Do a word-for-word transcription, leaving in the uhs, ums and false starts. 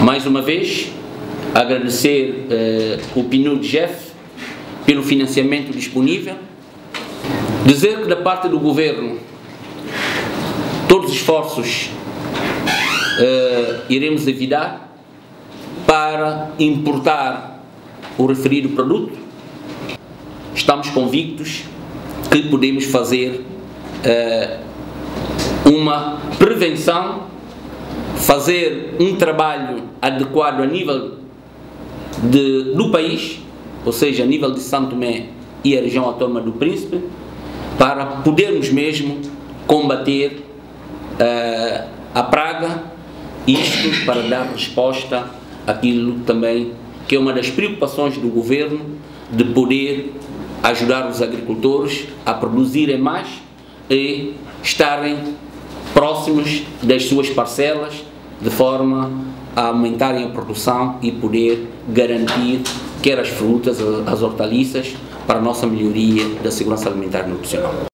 Mais uma vez, agradecer eh, o P N U D G E F pelo financiamento disponível. Dizer que da parte do Governo todos os esforços eh, iremos evitar para importar o referido produto. Estamos convictos que podemos fazer eh, uma prevenção, fazer um trabalho adequado a nível de, do país, ou seja, a nível de São Tomé e a região autónoma do Príncipe, para podermos mesmo combater uh, a praga, isto para dar resposta àquilo também que é uma das preocupações do Governo, de poder ajudar os agricultores a produzirem mais e estarem próximos das suas parcelas, de forma a aumentarem a produção e poder garantir quer as frutas, as hortaliças, para a nossa melhoria da segurança alimentar e nutricional.